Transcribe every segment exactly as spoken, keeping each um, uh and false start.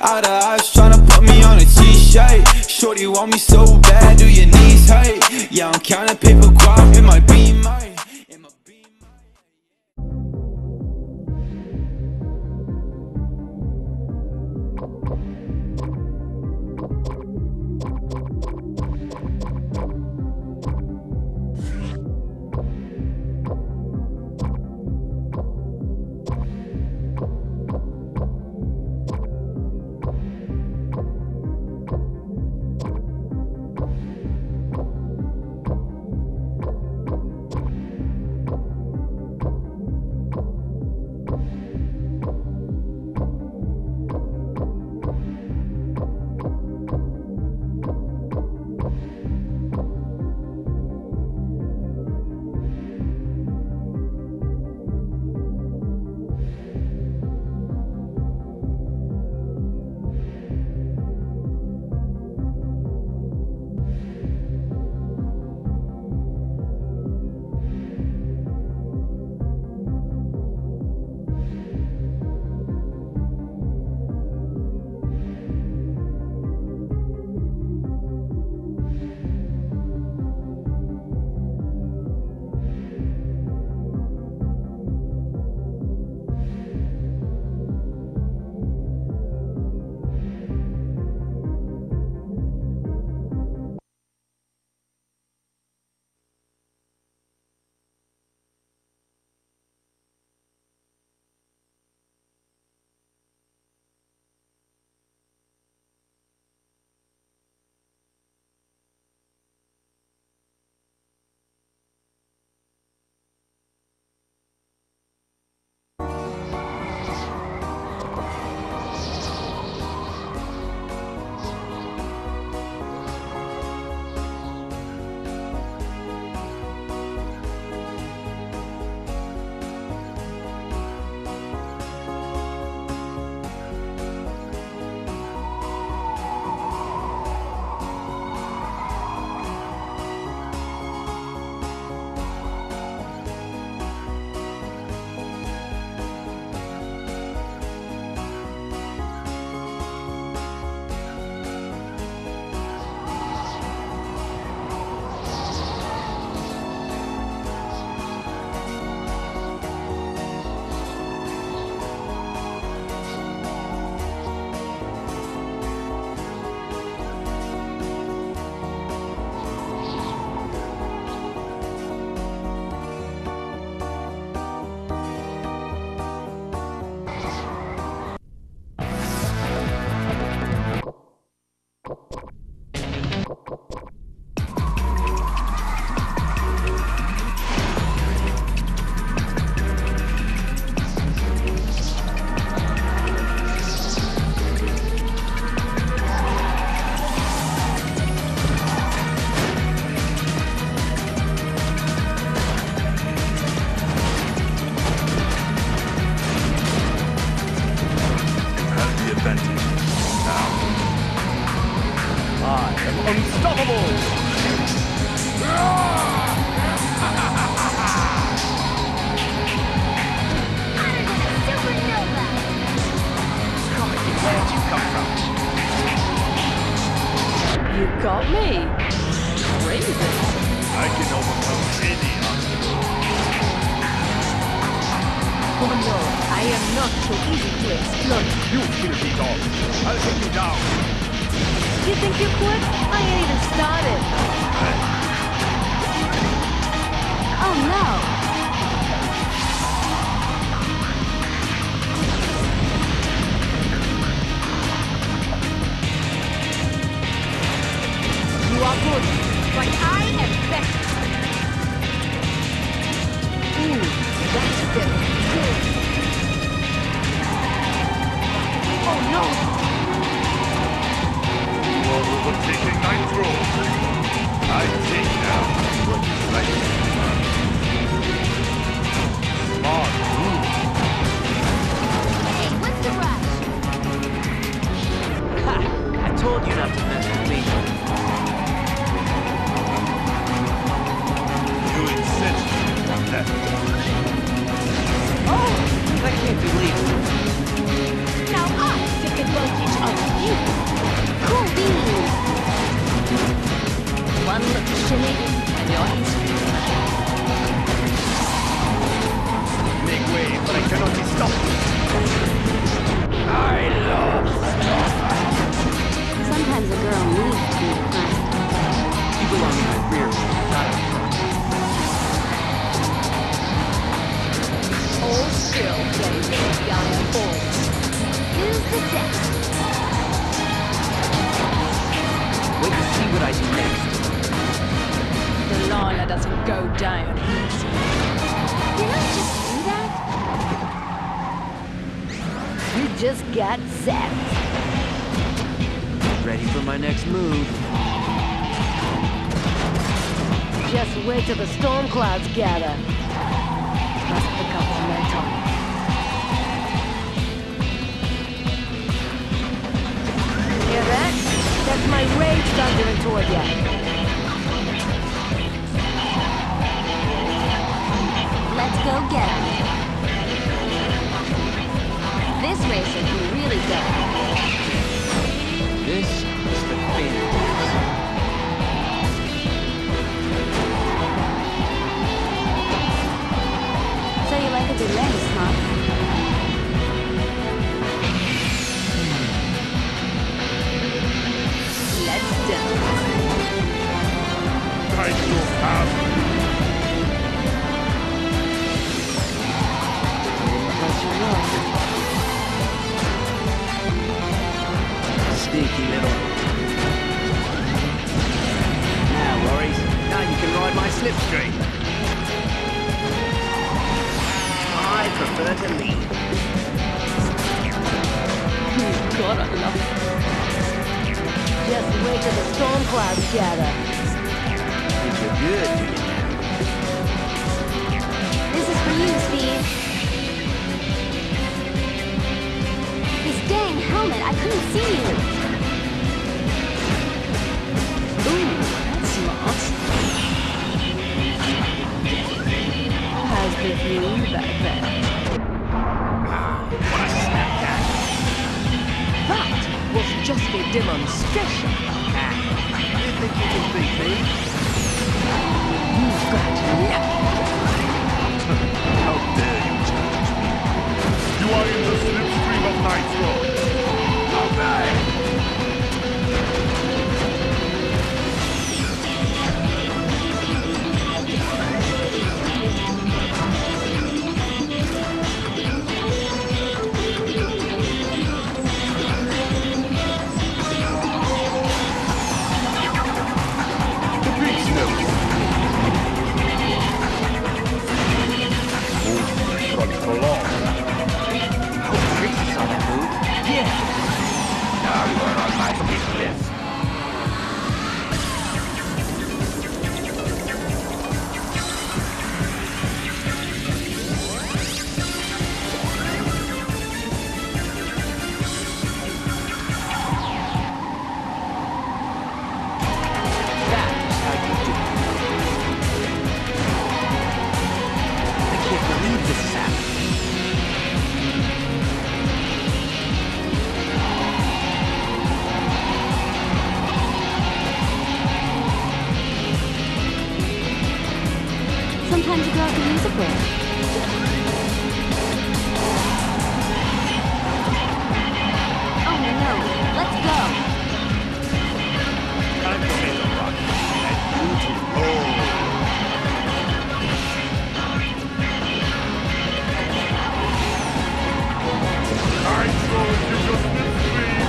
Eye to eyes tryna put me on a t-shirt. Shorty want me so bad, do your knees hurt? Yeah, I'm counting paper guap in my Beamer. In my Beamer. You got me. Crazy. I can overcome any obstacle. Oh no, I am not so easy to explode. You filthy dog. I'll take you down. You think you could? I ain't even started. Oh no. You are good, but I am better. Ooh, that's good. Good. Oh no! You are overtaking Nitro. I take now what is right. ready for the Gaia Force. Use the deck. Wait to see what I do next. Delilah doesn't go down easy. Did I just do that? You just got zapped. Ready for my next move. Just wait till the storm clouds gather. Must pick up momentum. Hear that? That's my rage thundering toward you. Let's go get him. This racer can really go. This is the finish. So you like a delay, huh? Let's do it. I still have Impress your luck. Sneaky little. Now, worries. Now you can ride my slipstream. I prefer to lead. God, I love it. Just wait till the storm clouds gather. Think you're good, do you now? This is for you, Steve. This dang helmet, I couldn't see you. Ooh, that's smart. How's the view back there? That was just a demonstration. You think you can beat me? You've got luck. How dare you challenge me? You are in the slipstream of Nitro. Obey! The beast knows. Front for long. Oh, Trixie saw that move. Yeah. Now you are on my hit list. That's how you do it. I can't believe this is happening. Sometimes a girl can use a break. Oh no, let's go. Time to make a run. And you to roll. Nitro into your slipstream.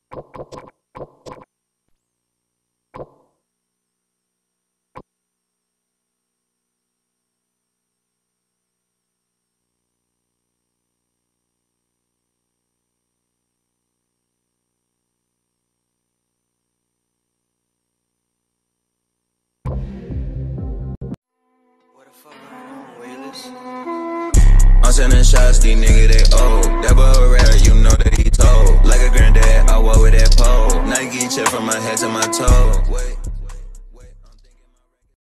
I'm sending shots, these niggas they old. That boy rare, you know that he told. Like a granddad, I walk with that pole. Nike check from my head to my toe. Wait.